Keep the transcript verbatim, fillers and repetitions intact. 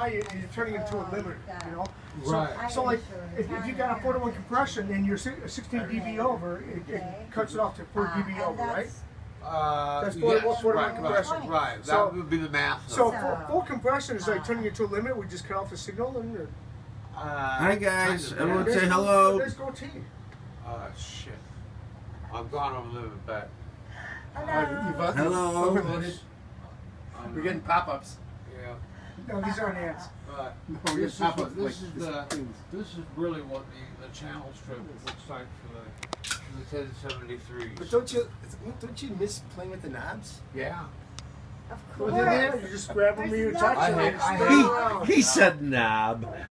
high, you're turning into a limiter, you know? So, Right. so like, if, if you got a four to one compression and you're sixteen D B over, it, it cuts it off to four D B over, right? Uh, That's four, yes, four to right, one compression. right, right. That So, would be the math. so of it. full, full compression is like turning into a limit. We just cut off the signal and. Or, Uh, Hi guys, kind of everyone bad. say hello. There's go T. Uh, shit. I'm gone over there back. Hello. Hello. Overloaded. Um, We're getting pop-ups. Yeah. No, these aren't ads. But No, we're this, is, getting what, pop-ups. this, like, is this the, things. this is really what the, the channel strip looks like for the, for the ten seventy-threes. But don't you don't you miss playing with the knobs? Yeah. Well, then, yeah, you just grab them and you touch I them. hate- and I spin hate- around. He said knob.